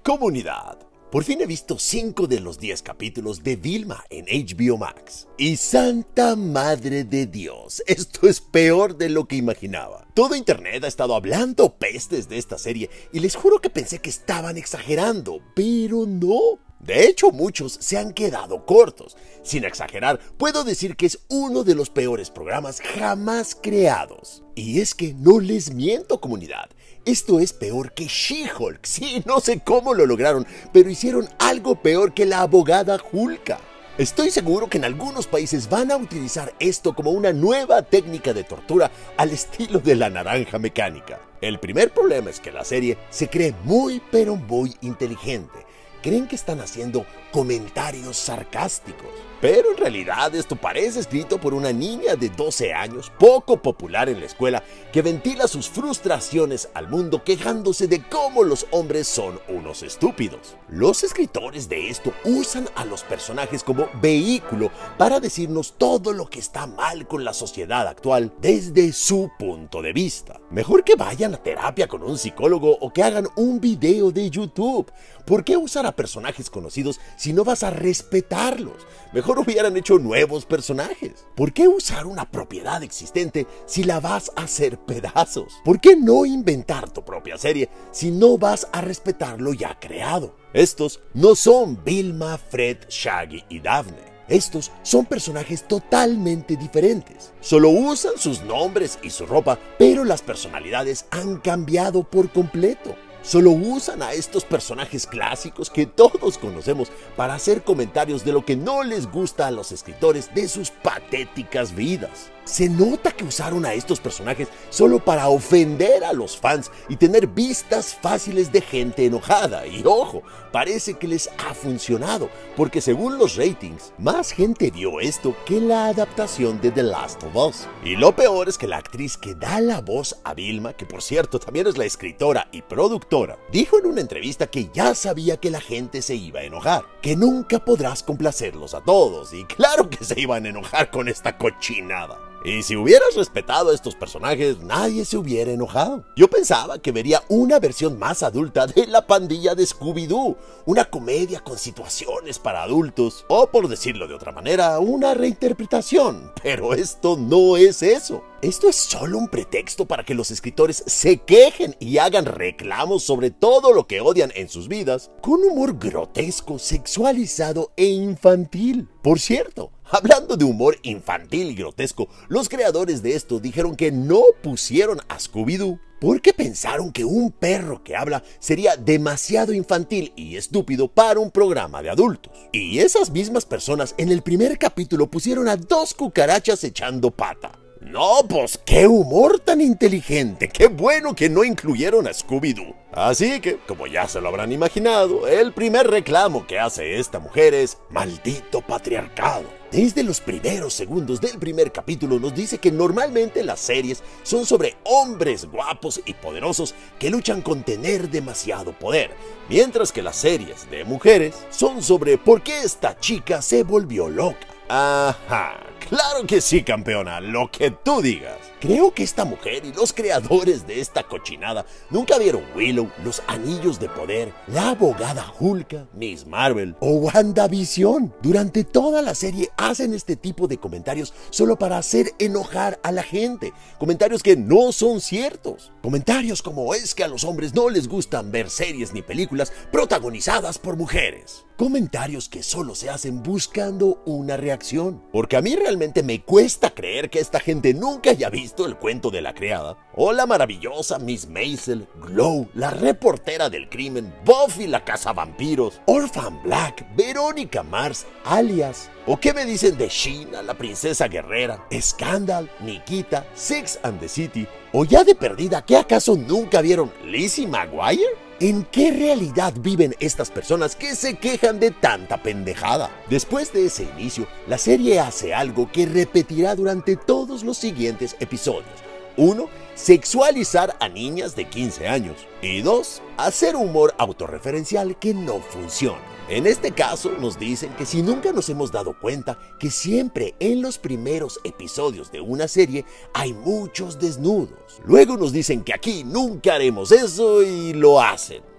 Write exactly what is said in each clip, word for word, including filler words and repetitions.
Comunidad, por fin he visto cinco de los diez capítulos de Vilma en H B O Max. Y santa madre de Dios, esto es peor de lo que imaginaba. Todo internet ha estado hablando pestes de esta serie y les juro que pensé que estaban exagerando, pero no. De hecho, muchos se han quedado cortos. Sin exagerar, puedo decir que es uno de los peores programas jamás creados. Y es que no les miento, comunidad. Esto es peor que She-Hulk. Sí, no sé cómo lo lograron, pero hicieron algo peor que la abogada Hulka. Estoy seguro que en algunos países van a utilizar esto como una nueva técnica de tortura al estilo de la naranja mecánica. El primer problema es que la serie se cree muy pero muy inteligente. Creen que están haciendo comentarios sarcásticos, pero en realidad esto parece escrito por una niña de doce años, poco popular en la escuela, que ventila sus frustraciones al mundo quejándose de cómo los hombres son unos estúpidos. Los escritores de esto usan a los personajes como vehículo para decirnos todo lo que está mal con la sociedad actual desde su punto de vista. Mejor que vayan a terapia con un psicólogo o que hagan un video de YouTube. ¿Por qué usar a personajes conocidos si no vas a respetarlos? Mejor hubieran hecho nuevos personajes. ¿Por qué usar una propiedad existente si la vas a hacer pedazos? ¿Por qué no inventar tu propia serie si no vas a respetar lo ya creado? Estos no son Vilma, Fred, Shaggy y Daphne. Estos son personajes totalmente diferentes. Solo usan sus nombres y su ropa, pero las personalidades han cambiado por completo. Solo usan a estos personajes clásicos que todos conocemos para hacer comentarios de lo que no les gusta a los escritores de sus patéticas vidas. Se nota que usaron a estos personajes solo para ofender a los fans y tener vistas fáciles de gente enojada. Y ojo, parece que les ha funcionado, porque según los ratings, más gente vio esto que la adaptación de The Last of Us. Y lo peor es que la actriz que da la voz a Vilma, que por cierto también es la escritora y productora, dijo en una entrevista que ya sabía que la gente se iba a enojar, que nunca podrás complacerlos a todos, y claro que se iban a enojar con esta cochinada. Y si hubieras respetado a estos personajes, nadie se hubiera enojado. Yo pensaba que vería una versión más adulta de La Pandilla de Scooby-Doo, una comedia con situaciones para adultos, o por decirlo de otra manera, una reinterpretación. Pero esto no es eso. Esto es solo un pretexto para que los escritores se quejen y hagan reclamos sobre todo lo que odian en sus vidas, con humor grotesco, sexualizado e infantil. Por cierto, hablando de humor infantil y grotesco, los creadores de esto dijeron que no pusieron a Scooby-Doo porque pensaron que un perro que habla sería demasiado infantil y estúpido para un programa de adultos. Y esas mismas personas en el primer capítulo pusieron a dos cucarachas echando pata. No, pues qué humor tan inteligente, qué bueno que no incluyeron a Scooby-Doo. Así que, como ya se lo habrán imaginado, el primer reclamo que hace esta mujer es maldito patriarcado. Desde los primeros segundos del primer capítulo nos dice que normalmente las series son sobre hombres guapos y poderosos que luchan con tener demasiado poder, mientras que las series de mujeres son sobre por qué esta chica se volvió loca. Ajá, claro que sí, campeona, lo que tú digas. Creo que esta mujer y los creadores de esta cochinada nunca vieron Willow, Los Anillos de Poder, La Abogada Hulka, Miss Marvel o WandaVision. Durante toda la serie hacen este tipo de comentarios solo para hacer enojar a la gente. Comentarios que no son ciertos. Comentarios como es que a los hombres no les gustan ver series ni películas protagonizadas por mujeres. Comentarios que solo se hacen buscando una reacción. Porque a mí realmente me cuesta creer que esta gente nunca haya visto El Cuento de la Criada, o la maravillosa Miss Maisel, Glow, la reportera del crimen, Buffy la cazavampiros, Orphan Black, Verónica Mars, Alias. ¿O qué me dicen de Sheena, la princesa guerrera, Scandal, Nikita, Sex and the City? ¿O ya de perdida, qué acaso nunca vieron Lizzie McGuire? ¿En qué realidad viven estas personas que se quejan de tanta pendejada? Después de ese inicio, la serie hace algo que repetirá durante todos los siguientes episodios. uno. Sexualizar a niñas de quince años. Y dos. Hacer humor autorreferencial que no funciona. En este caso nos dicen que si nunca nos hemos dado cuenta que siempre en los primeros episodios de una serie hay muchos desnudos. Luego nos dicen que aquí nunca haremos eso y lo hacen.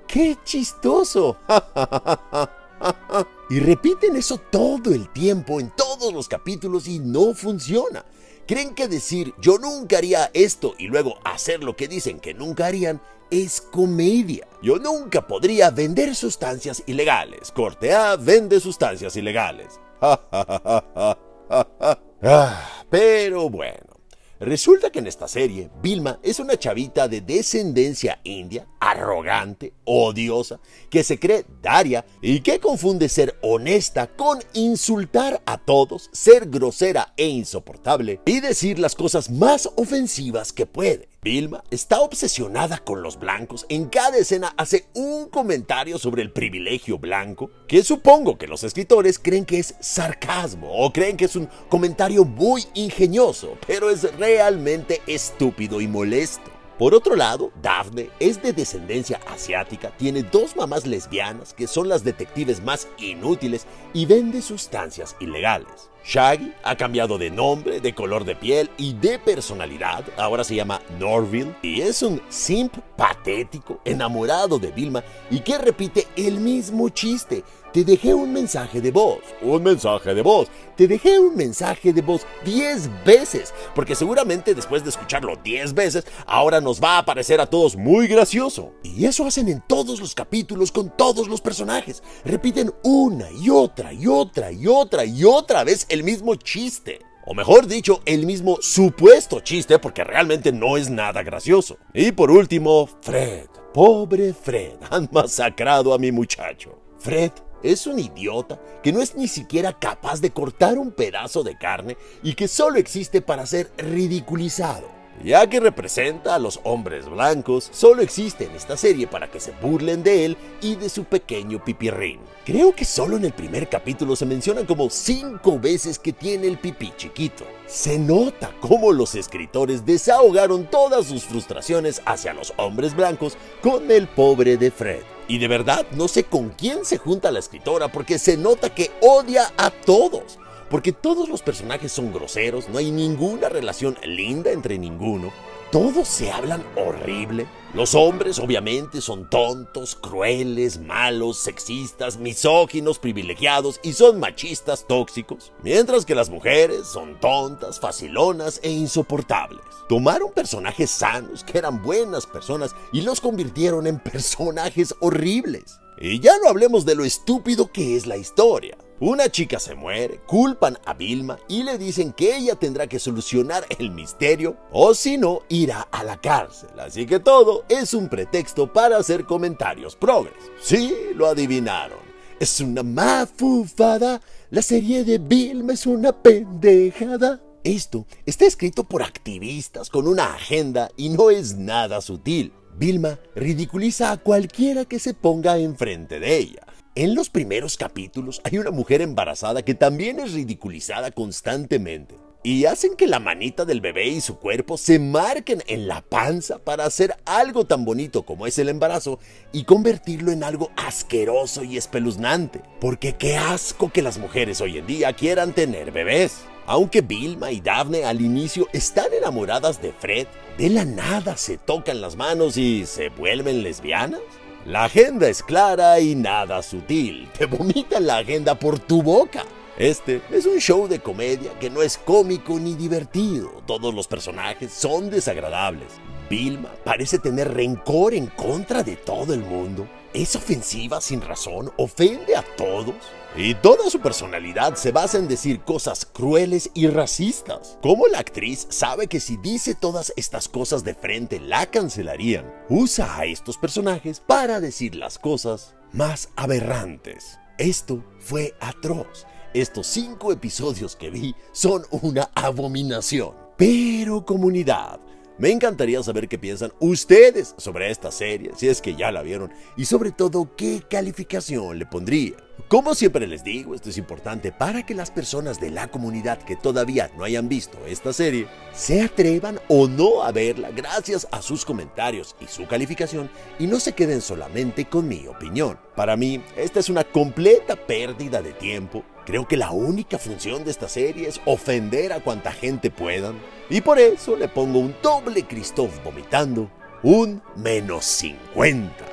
¡Qué chistoso! Y repiten eso todo el tiempo en todos los capítulos y no funciona. Creen que decir yo nunca haría esto y luego hacer lo que dicen que nunca harían es comedia. Yo nunca podría vender sustancias ilegales. Corte A vende sustancias ilegales. ah, pero bueno. Resulta que en esta serie, Vilma es una chavita de descendencia india, arrogante, odiosa, que se cree Daria y que confunde ser honesta con insultar a todos, ser grosera e insoportable y decir las cosas más ofensivas que puede. Vilma está obsesionada con los blancos. En cada escena hace un comentario sobre el privilegio blanco, que supongo que los escritores creen que es sarcasmo o creen que es un comentario muy ingenioso, pero es realmente estúpido y molesto. Por otro lado, Daphne es de descendencia asiática, tiene dos mamás lesbianas que son las detectives más inútiles y vende sustancias ilegales. Shaggy ha cambiado de nombre, de color de piel y de personalidad, ahora se llama Norville y es un simp patético, enamorado de Vilma y que repite el mismo chiste. Te dejé un mensaje de voz, un mensaje de voz, te dejé un mensaje de voz diez veces, porque seguramente después de escucharlo diez veces, ahora nos va a parecer a todos muy gracioso. Y eso hacen en todos los capítulos con todos los personajes. Repiten una y otra y otra y otra y otra vez el mismo chiste. O mejor dicho, el mismo supuesto chiste, porque realmente no es nada gracioso. Y por último, Fred. Pobre Fred, han masacrado a mi muchacho. Fred es un idiota que no es ni siquiera capaz de cortar un pedazo de carne y que solo existe para ser ridiculizado. Ya que representa a los hombres blancos, solo existe en esta serie para que se burlen de él y de su pequeño pipirrín. Creo que solo en el primer capítulo se mencionan como cinco veces que tiene el pipí chiquito. Se nota cómo los escritores desahogaron todas sus frustraciones hacia los hombres blancos con el pobre de Fred. Y de verdad no sé con quién se junta la escritora porque se nota que odia a todos. Porque todos los personajes son groseros, no hay ninguna relación linda entre ninguno. Todos se hablan horrible. Los hombres obviamente son tontos, crueles, malos, sexistas, misóginos, privilegiados y son machistas tóxicos. Mientras que las mujeres son tontas, facilonas e insoportables. Tomaron personajes sanos que eran buenas personas y los convirtieron en personajes horribles. Y ya no hablemos de lo estúpido que es la historia. Una chica se muere, culpan a Vilma y le dicen que ella tendrá que solucionar el misterio o si no irá a la cárcel. Así que todo es un pretexto para hacer comentarios progres. Sí, lo adivinaron. Es una mafufada. La serie de Vilma es una pendejada. Esto está escrito por activistas con una agenda y no es nada sutil. Vilma ridiculiza a cualquiera que se ponga enfrente de ella. En los primeros capítulos hay una mujer embarazada que también es ridiculizada constantemente y hacen que la manita del bebé y su cuerpo se marquen en la panza para hacer algo tan bonito como es el embarazo y convertirlo en algo asqueroso y espeluznante. Porque qué asco que las mujeres hoy en día quieran tener bebés. Aunque Vilma y Daphne al inicio están enamoradas de Fred, de la nada se tocan las manos y se vuelven lesbianas. La agenda es clara y nada sutil. Te vomitan la agenda por tu boca. Este es un show de comedia que no es cómico ni divertido. Todos los personajes son desagradables. Vilma parece tener rencor en contra de todo el mundo. Es ofensiva sin razón, ofende a todos. Y toda su personalidad se basa en decir cosas crueles y racistas. Como la actriz sabe que si dice todas estas cosas de frente la cancelarían, usa a estos personajes para decir las cosas más aberrantes. Esto fue atroz. Estos cinco episodios que vi son una abominación. Pero comunidad, me encantaría saber qué piensan ustedes sobre esta serie, si es que ya la vieron, y sobre todo qué calificación le pondría. Como siempre les digo, esto es importante para que las personas de la comunidad que todavía no hayan visto esta serie se atrevan o no a verla gracias a sus comentarios y su calificación y no se queden solamente con mi opinión. Para mí, esta es una completa pérdida de tiempo. Creo que la única función de esta serie es ofender a cuanta gente puedan y por eso le pongo un doble Christoph vomitando, un menos cincuenta.